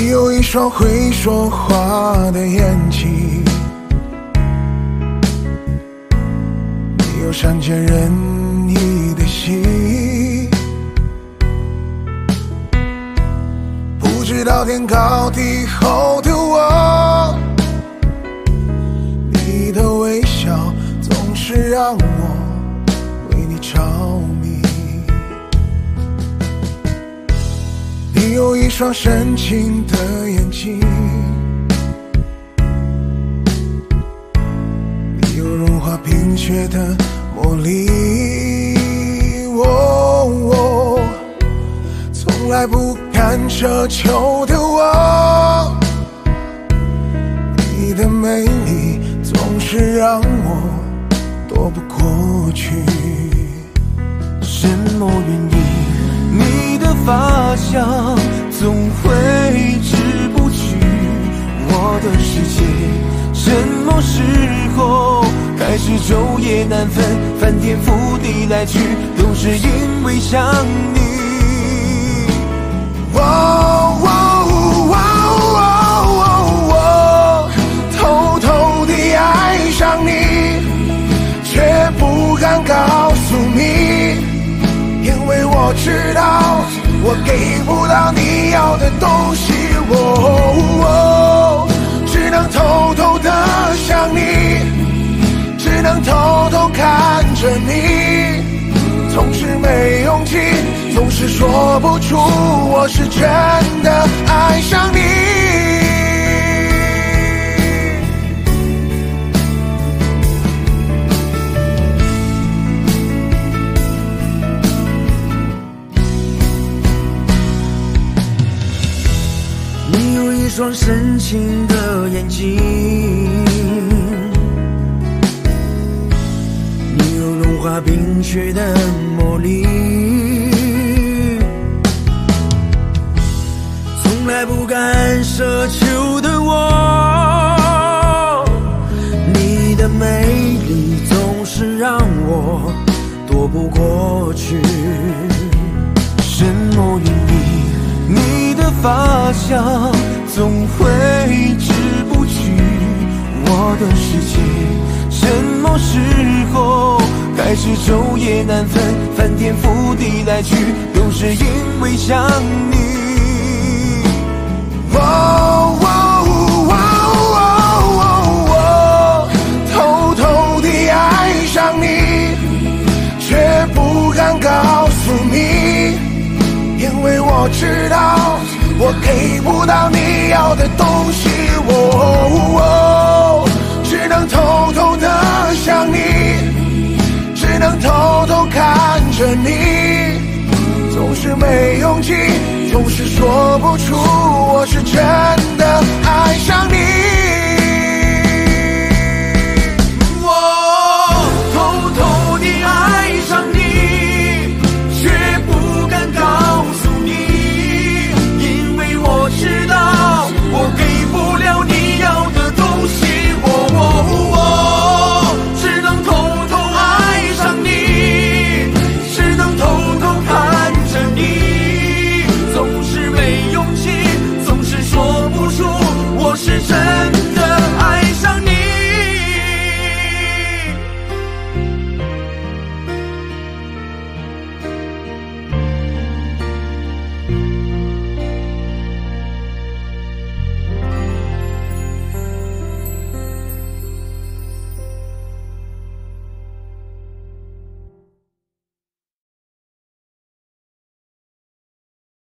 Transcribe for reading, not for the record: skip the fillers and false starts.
你有一双会说话的眼睛，你有善解人意的心，不知道天高地厚的我，你的微笑总是让我为你着迷。你有一双深情的眼睛，你有融化冰雪的魔力。从来不敢奢求的我，你的美丽总是让我躲不过去。 什么原因？你的发香总挥之不去我的世界。什么时候开始昼夜难分，翻天覆地来去，都是因为想你。 偷偷地爱上你，却不敢告诉你，因为我知道我给不到你要的东西。只能偷偷地想你，只能偷偷看着你，总是没勇气，总是说不出我是真的爱上你。 你有一双深情的眼睛，你有融化冰雪的魔力，从来不敢奢求的我，你的美丽总是让我躲不过去。什么原因？你的发香总挥之不去我的世界。什么时候开始昼夜难分，翻天覆地来去，都是因为想你。 偷偷地爱上你，却不敢告诉你，因为我知道我给不到你要的东西。只能偷偷地想你，只能偷偷看着你，总是没勇气，总是说不出我是真的爱上你。